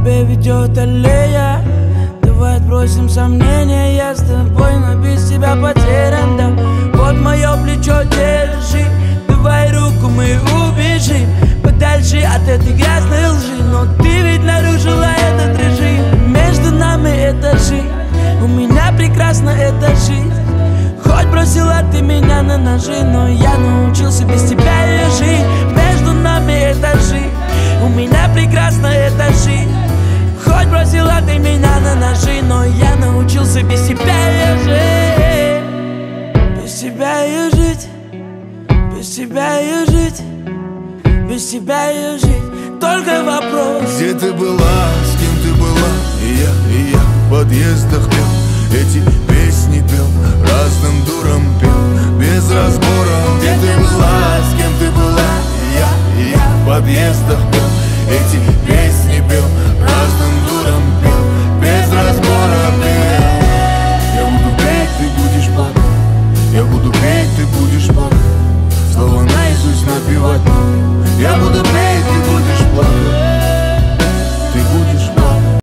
тебя ведет аллея. Давай отбросим сомнения, я с тобой, но без тебя потерян, да. Вот мое плечо держи, давай руку мы убежим подальше от этой грязной лжи. Но ты ведь нарушила этот режим. Между нами этажи, у меня прекрасна эта жизнь. Хоть бросила ты меня на ножи, но я научился без тебя ее жить. Между нами этажи, у меня прекрасна эта жизнь. Хоть бросила ты меня на ножи, но я научился без тебя ее жить. Без тебя ее жить, без тебя ее жить, без тебя ее жить. Только вопрос: где ты была, с кем ты была? И я в подъездах пел, эти песни пел, разным дурам пел, без разбора. Где ты была, с кем ты была? И я в подъездах пел, эти песни пел, разным дурам пел, без разбора пел. Я буду петь, ты будешь плакать, я буду петь, ты будешь плакать, слова наизусть напевать. Я буду петь,